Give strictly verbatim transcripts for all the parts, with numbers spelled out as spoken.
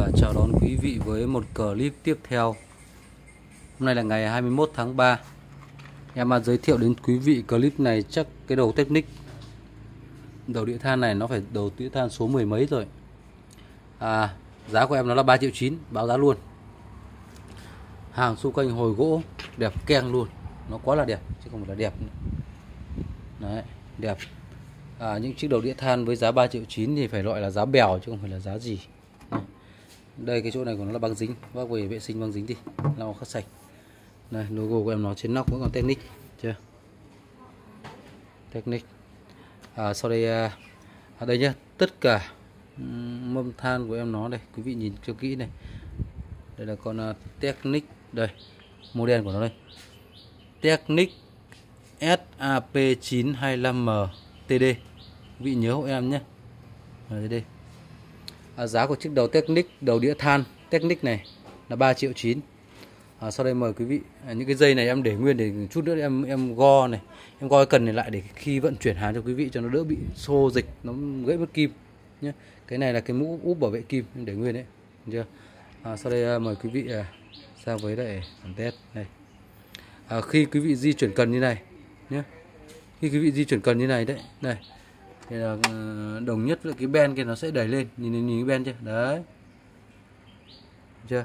chào đón quý vị với một clip tiếp theo. Hôm nay là ngày hai mươi mốt tháng ba. Em mà giới thiệu đến quý vị clip này chắc cái đầu Technic. Đầu đĩa than này nó phải đầu đĩa than số mười mấy rồi. à, Giá của em nó là ba triệu chín, báo giá luôn. Hàng xung quanh hồi gỗ đẹp keng luôn. Nó quá là đẹp chứ không phải là đẹp nữa. Đấy, đẹp. à, Những chiếc đầu đĩa than với giá ba triệu chín thì phải gọi là giá bèo chứ không phải là giá gì. Này. Đây cái chỗ này của nó là băng dính, bác về vệ sinh băng dính đi, lau khắc sạch. Đây logo của em nó trên nóc vẫn còn Technic chưa? Technic. À, sau đây à, ở đây nhá, tất cả um, mâm than của em nó đây, quý vị nhìn cho kỹ này. Đây là con uh, Technic, đây model của nó đây, Technic S A P chín hai lăm M T D. Quý vị nhớ hộ em nhé. Đây đây. À, giá của chiếc đầu Technic, đầu đĩa than Technic này là ba triệu chín. À, sau đây mời quý vị, à, những cái dây này em để nguyên để chút nữa em em go này, em go cái cần này lại để khi vận chuyển hàng cho quý vị cho nó đỡ bị xô dịch, nó gãy mất kim nhé. Cái này là cái mũ úp bảo vệ kim em để nguyên đấy, được chưa? À, sau đây à, mời quý vị à, sang với lại bản test này. À, khi quý vị di chuyển cần như này nhé, khi quý vị di chuyển cần như này đấy, này thì là đồng nhất với cái ben kia nó sẽ đẩy lên, nhìn nhìn cái ben chưa? Đấy, chưa?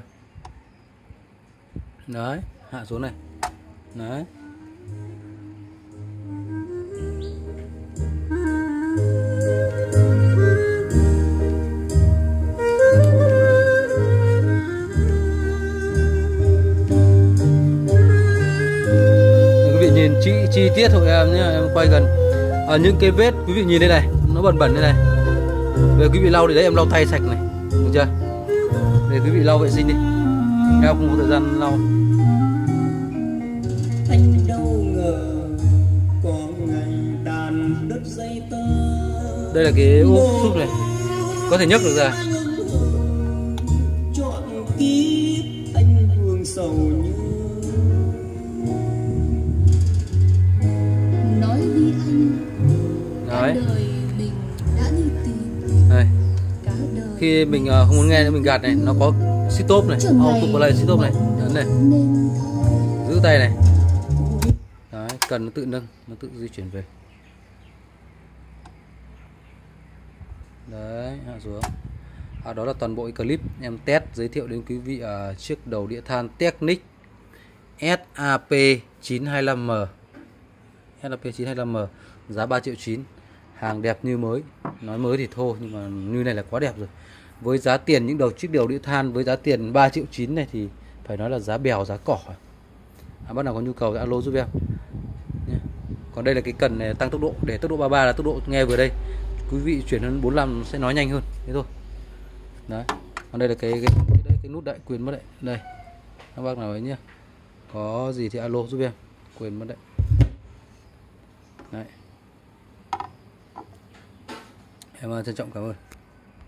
Đấy, hạ xuống này. Đấy. Quý vị nhìn chi, chi tiết hộ em nhé, em quay gần. À, những cái vết quý vị nhìn đây này, nó bẩn bẩn đây này. Về quý vị lau thì đấy em lau tay sạch này, được chưa? Để quý vị lau vệ sinh đi. Em không có thời gian lau. Anh đâu ngờ có ngày đàn đứt dây tơ. Đây là cái ốp súp này, có thể nhấc được ra. Chọn kiếp anh hương sầu như nói đi anh. Đấy. Cả đời mình đã đi tìm. Đây. Cả đời Khi mình không muốn nghe nữa mình gạt này, nó có stop này, auto play stop này, ấn này, giữ tay này. Đấy, cần nó tự nâng, nó tự di chuyển về. Đấy, hạ xuống. À, đó là toàn bộ cái clip em test giới thiệu đến quý vị ở uh, chiếc đầu đĩa than Technic S A P chín hai lăm M. S A P chín hai lăm M giá ba triệu chín. Hàng đẹp như mới. Nói mới thì thô nhưng mà như này là quá đẹp rồi. Với giá tiền những đầu chiếc đầu đĩa than với giá tiền ba triệu chín này thì phải nói là giá bèo, giá cỏ. À, bác nào có nhu cầu thì alo giúp em. Còn đây là cái cần này, tăng tốc độ, để tốc độ ba mươi ba là tốc độ nghe vừa đây. Quý vị chuyển hơn bốn mươi lăm sẽ nói nhanh hơn, thế thôi. Đấy. Còn đây là cái cái cái, cái, cái nút đại quyền mất đấy. Đây. Các bác nào ấy nhá. Có gì thì alo giúp em. Quyền mất đấy. Đấy. Em trân trọng cảm ơn.